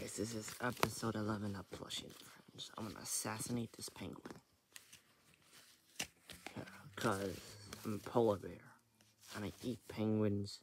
guys, this is episode 11 of Plushy and Friends. I'm gonna assassinate this penguin. Cause I'm a polar bear and I eat penguins.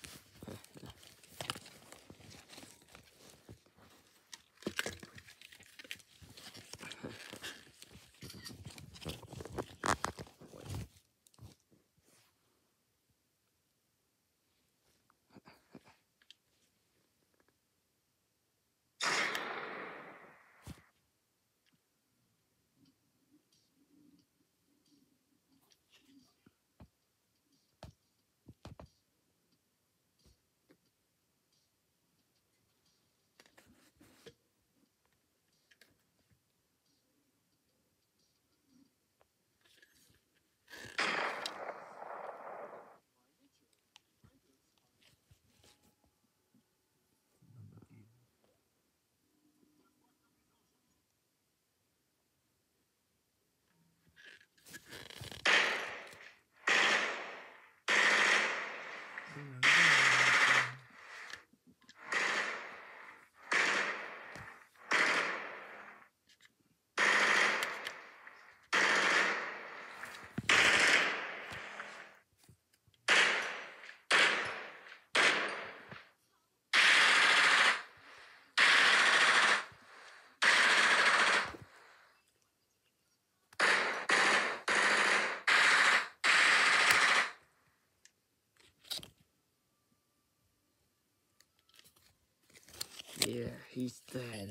Yeah, he's dead.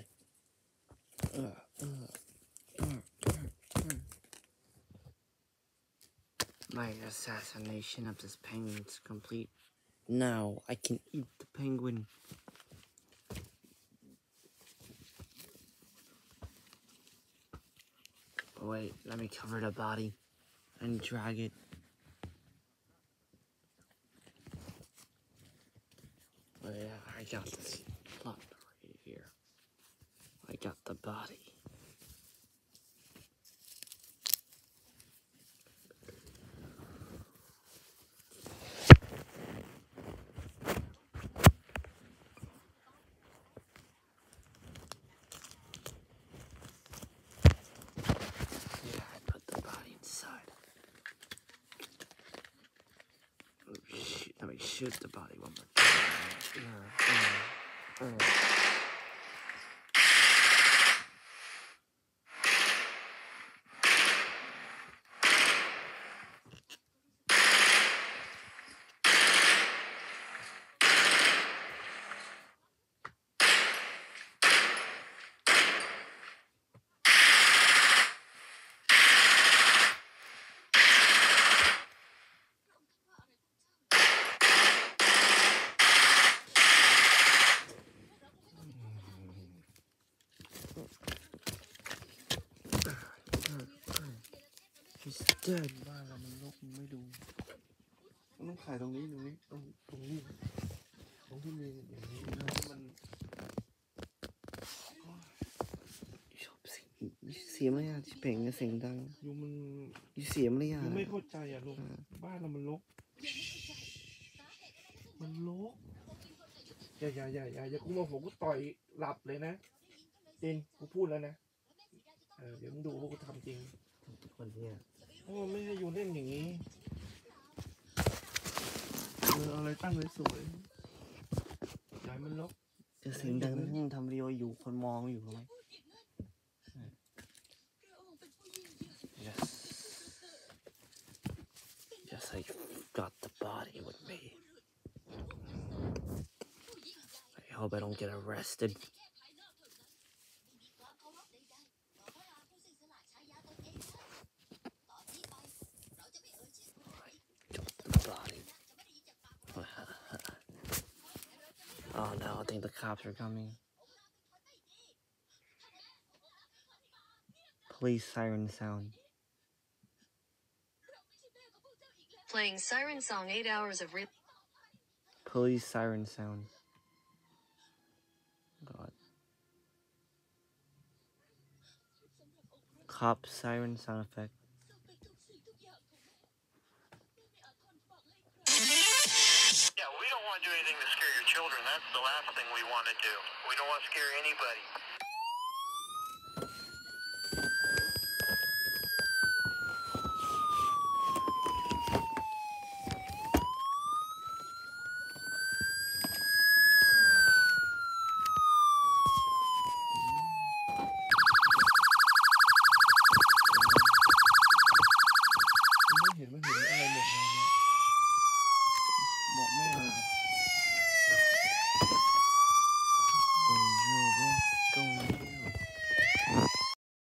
My assassination of this penguin's complete. Now I can eat the penguin. Oh, wait, let me cover the body and drag it. Oh yeah, I got this plot right here. I got the body. Yeah, I put the body inside. Oh, shoot. Let me shoot the body one more time. He's dead. บ้านเรามันรกไม่ดูมันต้องถ่ายตรงนี้ตรงนี้ตรงนี้ตรงที่มีอย่างนี้มันเสียมเลยอ่ะที่เพ่งเสียงดังยูมันเสียมเลยอ่ะยูไม่เข้าใจอ่ะลูกบ้านเรามันรกมันรกอย่ากูมาผมกูต่อยหลับเลยนะจินกูพูดแล้วนะเดี๋ยวมึงดูว่ากูทำจริงคนเนี้ยไม่ให้ยูเล่นอย่างนี้เอาอะไรตั้งเลยสวยอย่ามันรกจะเสียงดังนั่งทำวิดีโออยู่คนมองอยู่ไหม Yes, I got the body with me. I hope I don't get arrested. Oh no, I think the cops are coming. Police siren sound. Playing siren song 8 hours of real. Police siren sound. God. Cop siren sound effect. Yeah, we don't want to do anything to scare your children. the last thing we want to do. We don't want to scare anybody.